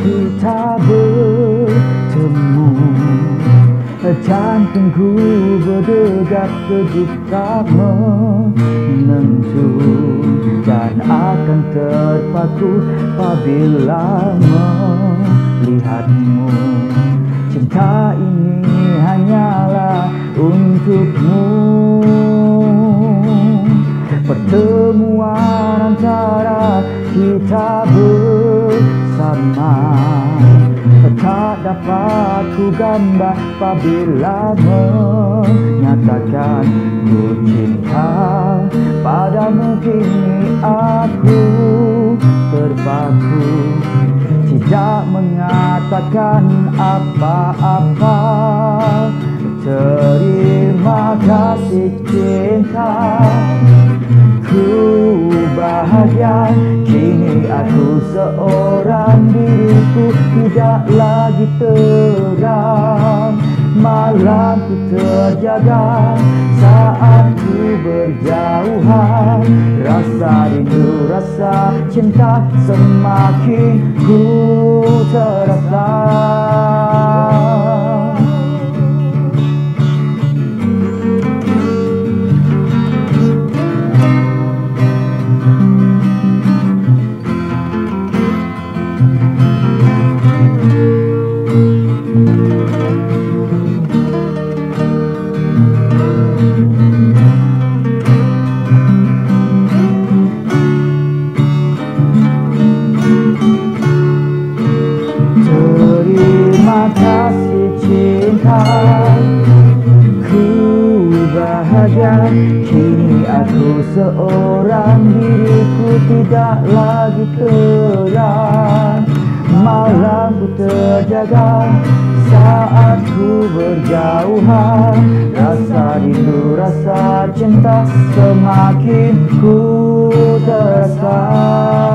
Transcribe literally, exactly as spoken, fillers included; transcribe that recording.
kita bertemu, jantungku berdetak degup tak menentu, dan akan terpaku apabila melihatmu. Cinta ini hanyalah untukmu, pertemuan antara kita bersama tak dapat ku gambar apabila menyatakan ku cinta padamu. Kini aku terpaku, tidak mengatakan apa-apa. Terima kasih cinta, ku bahagia. Kini aku seorang, diriku tidak lagi terang. Malamku terjaga saat ku berjauhan. Rasa rindu, rasa cinta semakin ku terasa. Terima kasih cinta, ku bahagia. Kini aku seorang, diriku tidak lagi terang. Malamku terjaga saat ku berjauhan. Rasa rindu, rasa cinta semakin ku terasa.